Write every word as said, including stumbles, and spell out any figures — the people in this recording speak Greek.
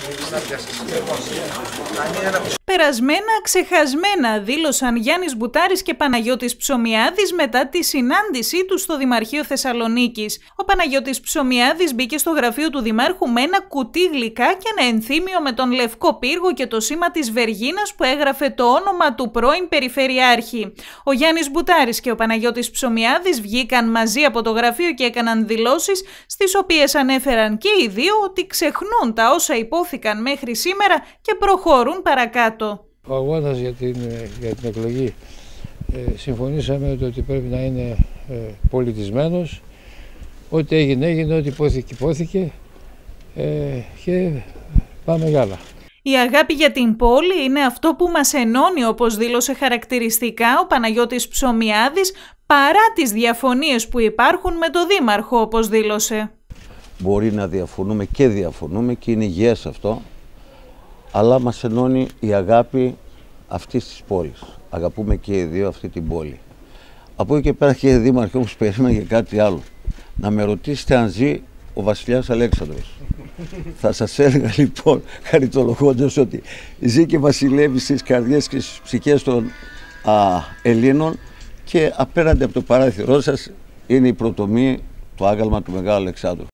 Περασμένα, ξεχασμένα, δήλωσαν Γιάννης Μπουτάρης και Παναγιώτης Ψωμιάδης μετά τη συνάντησή τους στο Δημαρχείο Θεσσαλονίκης. Ο Παναγιώτης Ψωμιάδης μπήκε στο γραφείο του Δημάρχου με ένα κουτί γλυκά και ένα ενθύμιο με τον λευκό πύργο και το σήμα της Βεργίνας που έγραφε το όνομα του πρώην Περιφερειάρχη. Ο Γιάννης Μπουτάρης και ο Παναγιώτης Ψωμιάδης βγήκαν μαζί από το γραφείο και έκαναν δηλώσεις στις οποίες ανέφεραν και οι δύο ότι ξεχνούν τα όσα υπόθηκαν μέχρι σήμερα και προχωρούν παρακάτω. Ο αγώνας για την, για την εκλογή ε, συμφωνήσαμε ότι πρέπει να είναι ε, πολιτισμένος. Ό,τι έγινε έγινε, ό,τι υπόθηκε υπόθηκε ε, και πάμε για άλλα. Η αγάπη για την πόλη είναι αυτό που μας ενώνει, όπως δήλωσε χαρακτηριστικά ο Παναγιώτης Ψωμιάδης, παρά τις διαφωνίες που υπάρχουν με το Δήμαρχο, όπως δήλωσε. Μπορεί να διαφωνούμε και διαφωνούμε και είναι υγιές αυτό, αλλά μας ενώνει η αγάπη αυτής της πόλης. Αγαπούμε και οι δύο αυτή την πόλη. Από εκεί και πέρα, κύριε Δήμαρχε, όμως περίμενα για κάτι άλλο. Να με ρωτήσετε αν ζει ο βασιλιάς Αλέξανδρος. Θα σας έλεγα λοιπόν, χαριτολογώντας, ότι ζει και βασιλεύει στις καρδιές και στις ψυχές των α, Ελλήνων, και απέναντι από το παράθυρό σας είναι η πρωτομή, το άγαλμα του Μεγάλου Αλεξάνδρου.